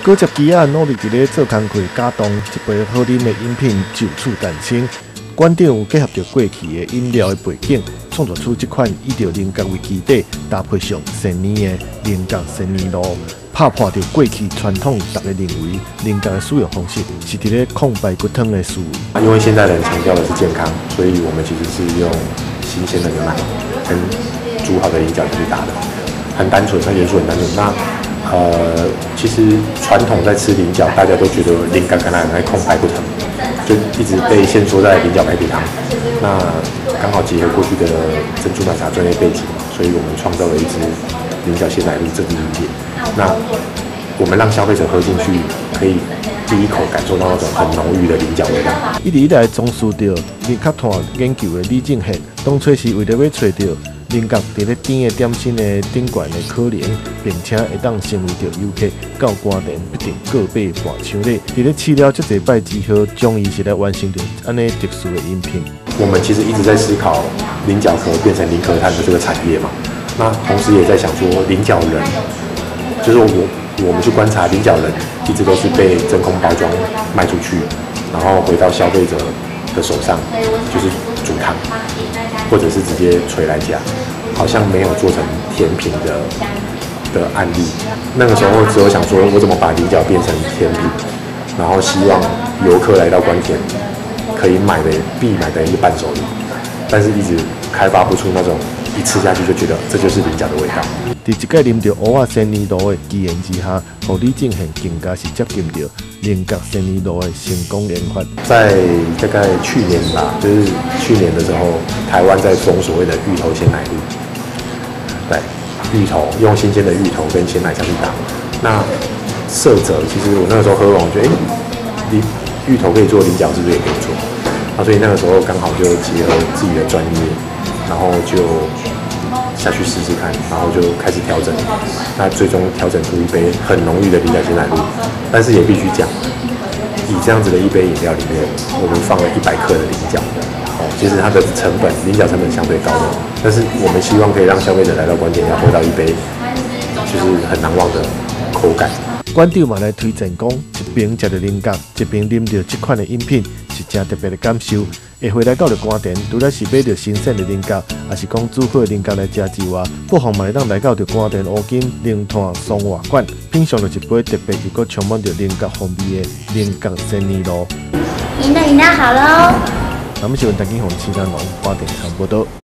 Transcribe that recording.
果接机啊努力伫咧做工课，加动一杯好啉的饮品就此诞生。馆长结合着过去的饮料的背景，创作出这款以着菱角为基底，搭配上鲜年的菱角鲜年露，拍破着过去传统大家认为菱角的使用方式是伫咧控排骨汤的思维。 因为现在人强调的是健康，所以我们其实是用新鲜的牛奶跟煮好的菱角去打的，很单纯，它元素很单纯。那其实传统在吃菱角，大家都觉得菱角跟它很爱控排骨汤，就一直被限缩在菱角排骨汤。那刚好结合过去的珍珠奶茶专业背景，所以我们创造了一支菱角鲜奶露这支饮品。那我们让消费者喝进去，可以第一口感受到那种很浓郁的菱角味道。 一直以来从事着菱角团研究的李正宪，当初是为了要找到菱角伫咧甜的点心的顶悬的可能，并且会当成为着游客到官店必定各买半箱礼。伫咧试了这一摆之后，终于是来完成着安尼特殊的饮品。 我们其实一直在思考菱角壳变成菱壳炭的这个产业嘛，那同时也在想说菱角人，就是我们去观察菱角人一直都是被真空包装卖出去，然后回到消费者的手上，就是煮汤，或者是直接捶来夹，好像没有做成甜品的案例。那个时候只有想说，我怎么把菱角变成甜品，然后希望游客来到关田可以必买的一个伴手礼，但是一直开发不出那种一吃下去就觉得这就是菱角的味道。 伫一届啉着蚵仔鲜年露的机缘之下，互李正宪更加是接近着菱角鲜年露的成功研发。 在大概去年吧，就是去年的时候，台湾在封所谓的芋头鲜奶露，对，芋头用新鲜的芋头跟鲜奶下去打。那色泽其实我那个时候喝完，我觉得芋头可以做菱角，是不是也可以做？所以那个时候刚好就结合自己的专业，然后就下去试试看，然后就开始调整。那最终调整出一杯很浓郁的菱角鲜奶露，但是也必须讲，以这样子的一杯饮料里面，我们放了100克的菱角，其实它的菱角成本相对高的，但是我们希望可以让消费者来到关田要喝到一杯就是很难忘的口感。 馆长嘛来推荐讲，一边食着菱角，一边啉着这款的饮品，是真特别的感受。下回来到了官田，除了是买着新鲜的菱角，也是讲煮好的菱角来食之外，不妨嘛会当来到着官田乌金菱炭松瓦馆，品尝着一杯特别又佫充满着菱角风味的菱角鲜年露。 您的饮料好喽！ 那么是台湾台经红青山龙花店场报道。